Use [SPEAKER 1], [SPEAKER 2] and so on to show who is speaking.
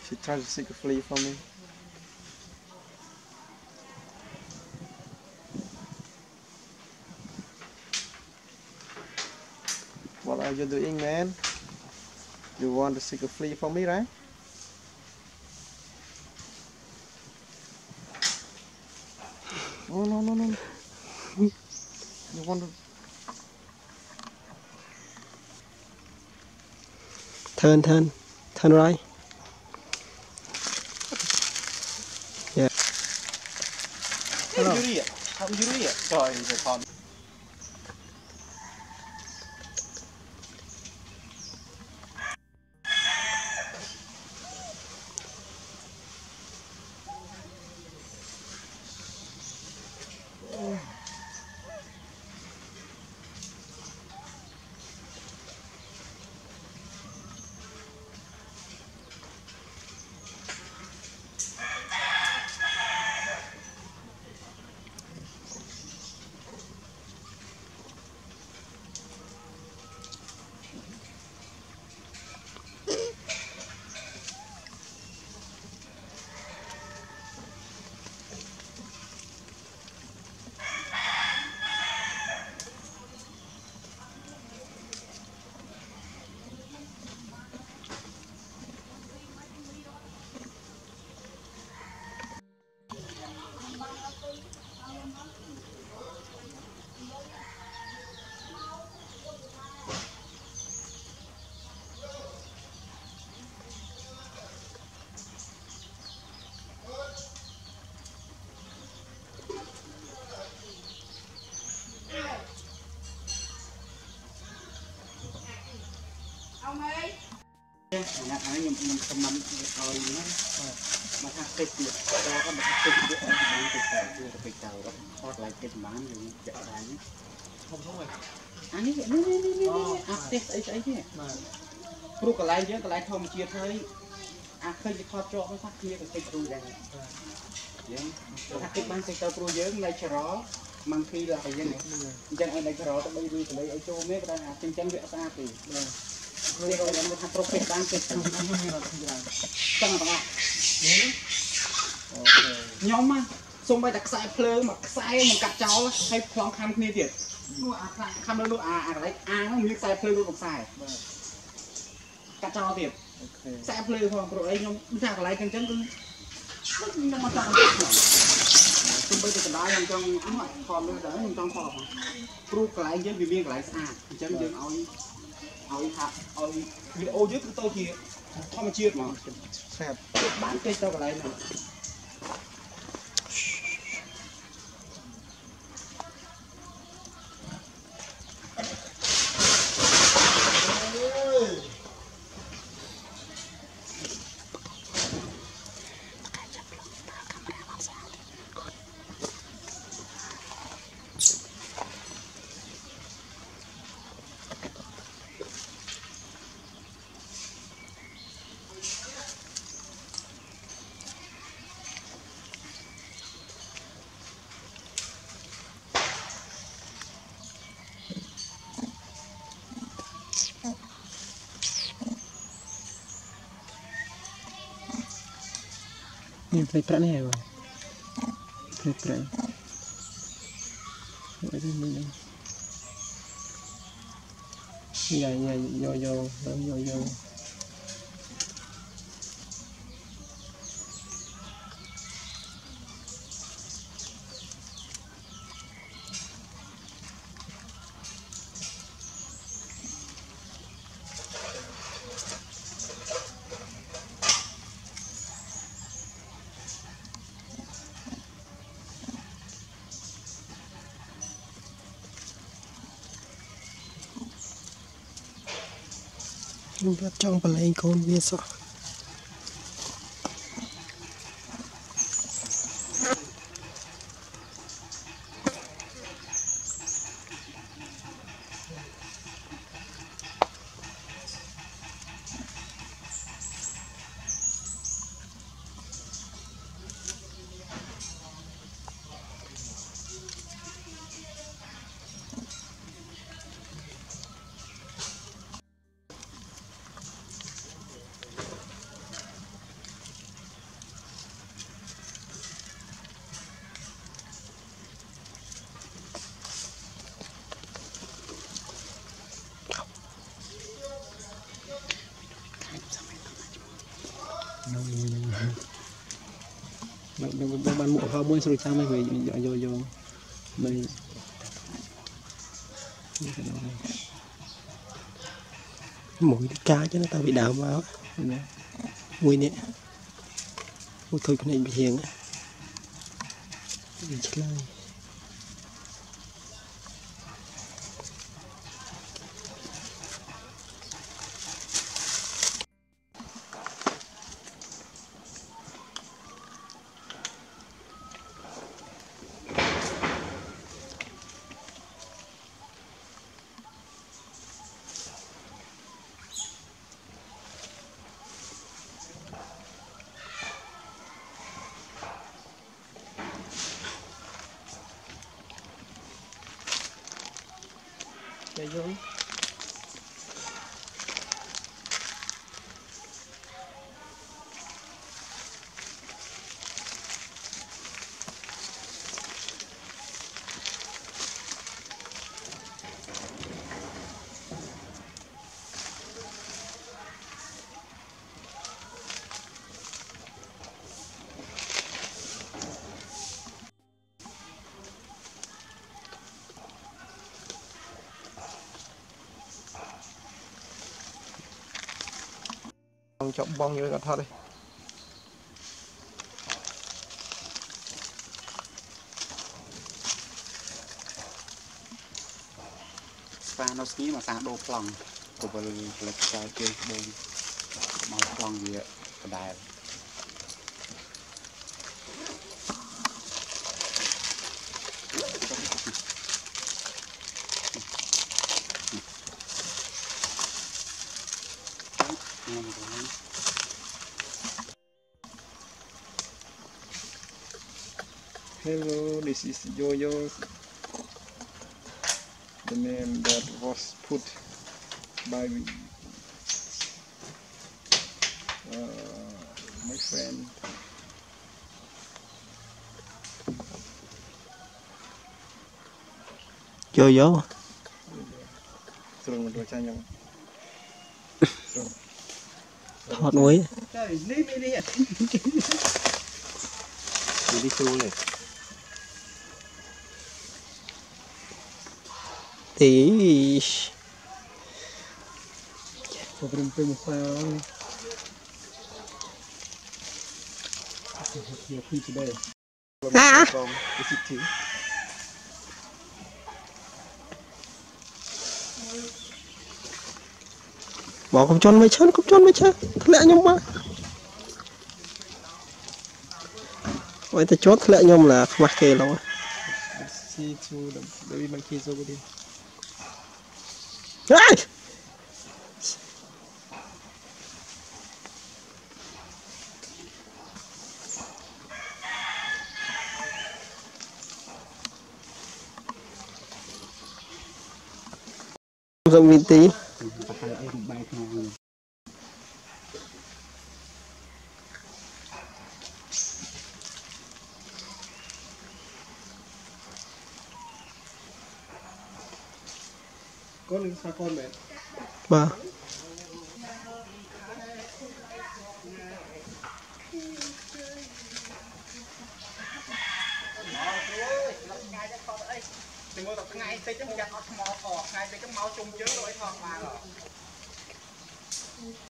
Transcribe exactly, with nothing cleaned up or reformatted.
[SPEAKER 1] She tried to seek a flea for me. What are you doing, man? You want to seek a flea for me, right? Oh, no, no, no. You want to...
[SPEAKER 2] Turn, turn. Turn right. Yeah.
[SPEAKER 1] Hello. How are you doing? Sorry, the con.
[SPEAKER 3] Anh em mình không nắm rồi nó mà thằng tịch được cho có một tịch được ở bán tịch tàu chưa được tịch tàu đó hot lại tịch bán rồi chợ bán không không rồi anh ấy vậy nè nè nè nè à tịch ấy ấy chứ pru cái lại chứ cái lại không chia thấy à khơi chỉ hot cho nó phát kia cái tịch rồi đây vậy thằng tịch bán tịch tàu pru dướng lại chở Monkey Life vậy này chân anh lại chở tao bây giờ lấy ấy cho mấy cái này chân chân vẽ xa thì rồi rồi làm một pro phết đang kết thúc chẳng hạn nhóm mà xung quanh đặc sai phơi mà sai một cặp cháu hay phong khăn kia thiệt nuôi à khăn nó nuôi à à đấy à nó như sai phơi luôn một sai cặp cháu thiệt sai phơi phong rồi đây nhóm bây giờ cái này chân chân cứ nhưng mà trong xung quanh cái đó làm trong ấm lạnh còn nữa đó trong phòng pro cái này chứ vì viên cái này xa chân chân ơi ôi hả ôi video dưới của tôi thì không mà chia mà xem bán cây tao cái này nè
[SPEAKER 2] นี่ใส่ปลาแน่ว่ะใส่ปลาโอ้ยนี่นี่ใหญ่ใหญ่โยโย่โยโย่ខ្ញុំប្រាប់ចង់បលែងកូនវាសោះ Bạn bạn mua hoa muối rồi trang mấy người vô vô mấy mũi cá chứ nó tao bị đào vào mũi nè mũi thôi cái này bị hiền á bị chết lại
[SPEAKER 1] Đây vô bong chọc bong như vậy thôi đi.
[SPEAKER 3] Và nó xí mà sang đồ plong của vật lực cho chơi bông màu plong gì ạ cái đài
[SPEAKER 1] Hello, this is Yo-Yo, the name that was put by uh, my friend.
[SPEAKER 2] Yo-Yo
[SPEAKER 1] Sering menurut saya
[SPEAKER 2] thọt muối
[SPEAKER 1] đi xuống này.
[SPEAKER 2] tí berhenti musang à bỏ con chôn mấy chân con chôn mấy chân lẹ nhom mà vậy ta chốt lẹ nhom là mặc kệ đâu
[SPEAKER 1] See to the baby monkeys over there.
[SPEAKER 2] Ai! Dòng viên tí
[SPEAKER 1] Con sao con mẹ?
[SPEAKER 2] ba
[SPEAKER 3] Đừng có tập ngay tới trong gạch ọt mò ọt ngay tới trong máu chung chứ rồi thọt mà rồi.